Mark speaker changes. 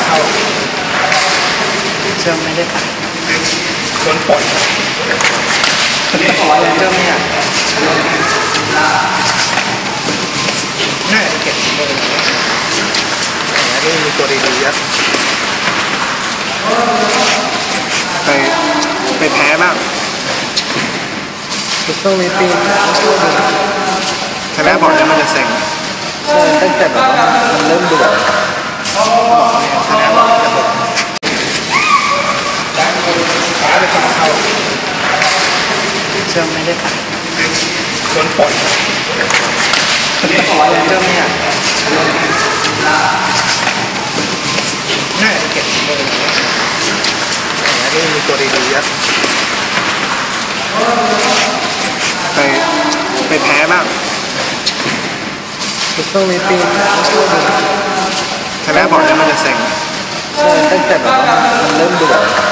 Speaker 1: เชื่อไม่ได้ตัด
Speaker 2: โดนปล่อย
Speaker 1: เชื่อไม่อยาก
Speaker 2: น่าจะเก็บเลยนี่มีตัวดีๆเยอะไปแพ้บ้าง
Speaker 1: ช่วงนี้ปีน
Speaker 2: ถ้าแพ้บอกเนี่ยมันจะเซ็ง
Speaker 1: ใช่ตั้งแต่แบบว่ามันเริ่มเบื่อ
Speaker 2: ถ้าแพ้บอกจะบ่นขาไปฝั่งเขา
Speaker 1: เชื่อไม่ได้ตัด
Speaker 2: โดนปล่อย
Speaker 1: เชื่อไม่อยาก
Speaker 2: น่าจะเก็บเลยนี่มีตัวดีๆเยอะไปแพ้บ้าง
Speaker 1: ช่วงนี้ปีน
Speaker 2: ถ้าแพ้บอกเนี่ยมันจะเซ็ง
Speaker 1: ใช่ตั้งแต่แบบว่ามันเริ่มเบื่อ